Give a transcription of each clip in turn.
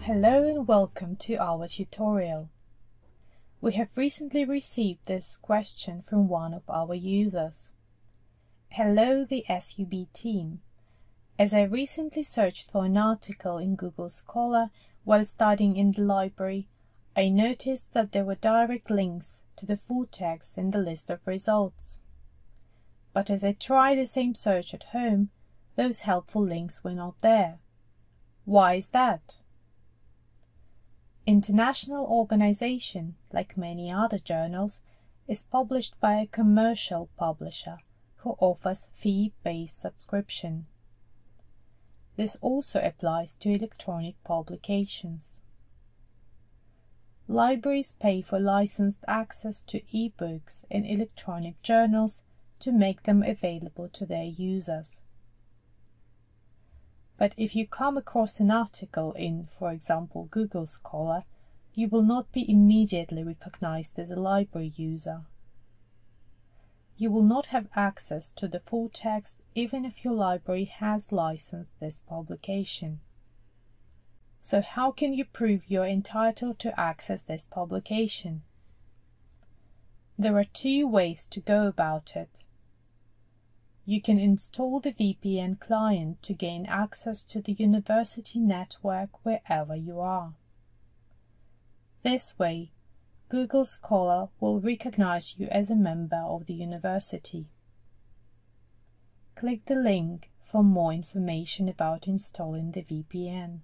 Hello and welcome to our tutorial. We have recently received this question from one of our users. Hello the SUB team. As I recently searched for an article in Google Scholar while studying in the library, I noticed that there were direct links to the full text in the list of results. But as I tried the same search at home, those helpful links were not there. Why is that? International Organization, like many other journals, is published by a commercial publisher who offers fee-based subscription. This also applies to electronic publications. Libraries pay for licensed access to e-books and electronic journals to make them available to their users. But if you come across an article in, for example, Google Scholar, you will not be immediately recognized as a library user. You will not have access to the full text even if your library has licensed this publication. So how can you prove you're entitled to access this publication? There are two ways to go about it. You can install the VPN client to gain access to the university network wherever you are. This way, Google Scholar will recognize you as a member of the university. Click the link for more information about installing the VPN.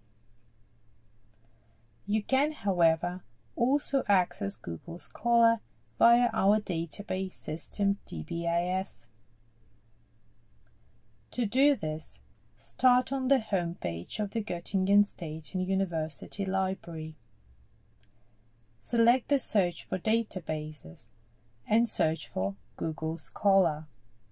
You can, however, also access Google Scholar via our database system DBIS. To do this, start on the home page of the Göttingen State and University Library. Select the Search for Databases and search for Google Scholar.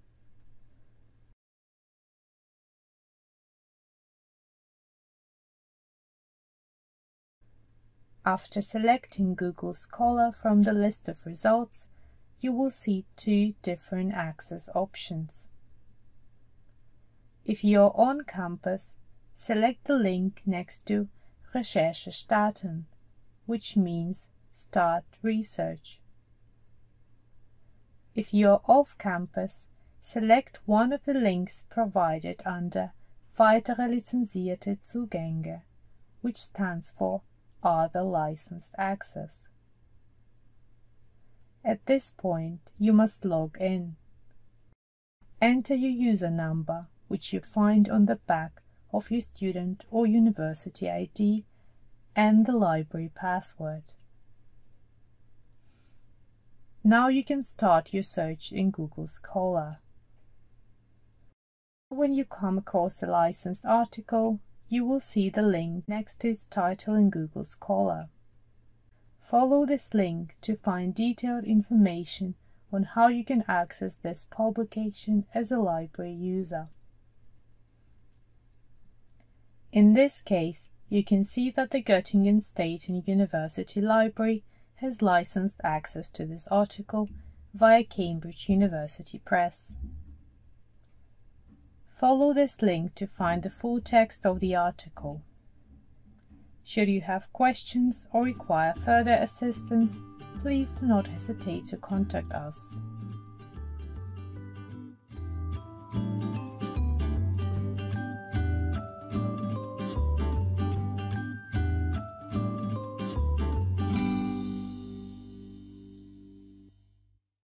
After selecting Google Scholar from the list of results, you will see two different access options. If you are on campus, select the link next to Recherche starten, which means Start Research. If you are off campus, select one of the links provided under Weitere lizenzierte Zugänge, which stands for Other Licensed Access. At this point, you must log in. Enter your user number, which you find on the back of your student or university ID, and the library password. Now you can start your search in Google Scholar. When you come across a licensed article, you will see the link next to its title in Google Scholar. Follow this link to find detailed information on how you can access this publication as a library user. In this case, you can see that the Göttingen State and University Library has licensed access to this article via Cambridge University Press. Follow this link to find the full text of the article. Should you have questions or require further assistance, please do not hesitate to contact us.